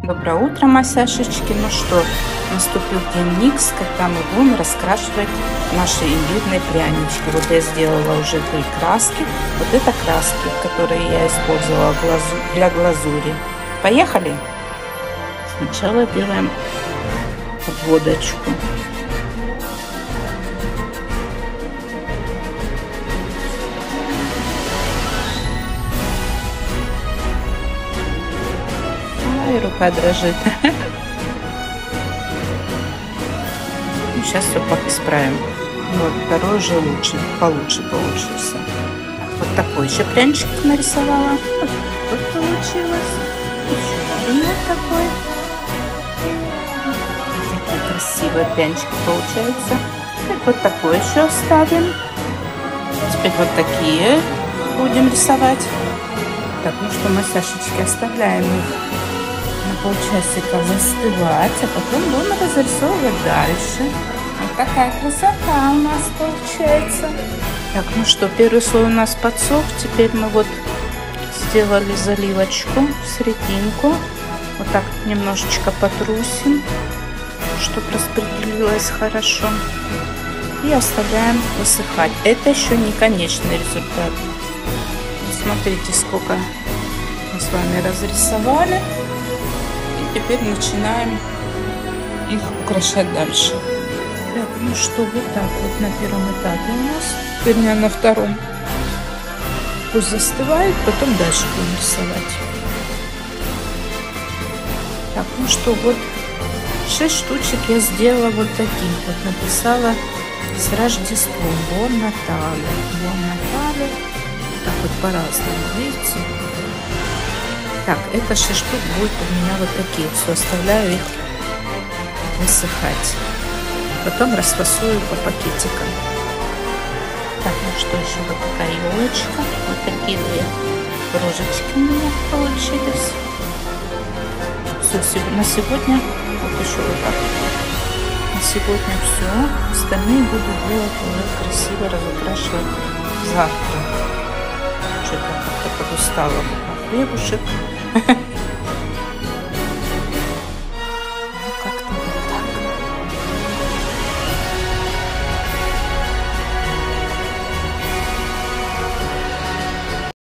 Доброе утро, Масяшечки. Ну что, наступил день Никс, когда мы будем раскрашивать наши имбирные прянички. Вот я сделала уже 3 краски. Вот это краски, которые я использовала для глазури. Поехали! Сначала делаем обводочку. И рука дрожит. Ну, сейчас все исправим. Вот второй уже получше получился. Вот такой еще пряничек нарисовала. Вот получилось. Еще один вот такой. Такие красивые прянички получаются. Так, вот такой еще оставим. Теперь вот такие будем рисовать. Так, ну что, Масяшечки, оставляем их на полчасика застывать, а потом будем разрисовывать дальше. Вот такая красота у нас получается. Так, ну что, первый слой у нас подсох. Теперь мы вот сделали заливочку в серединку. Вот так немножечко потрусим, чтобы распределилось хорошо. И оставляем высыхать. Это еще не конечный результат. Смотрите, сколько мы с вами разрисовали. И теперь начинаем их украшать дальше. Так, ну что, вот так вот на первом этапе у нас. Вернее, на втором. Пусть застывает, потом дальше будем рисовать. Так, ну что, вот 6 штучек я сделала вот таких. Вот написала с Рождеством. Бон Натале. Бон Натале. Так вот по-разному, видите? Так, это 6 штук будет у меня вот такие. Все, оставляю их высыхать. Потом расфасую по пакетикам. Так, ну что, еще вот такая елочка. Вот такие 2 рожечки у меня получились. Все, на сегодня вот еще вот так. На сегодня все. Остальные буду делать уже красиво, разукрашивать завтра. Что-то как-то подустала на хлебушек.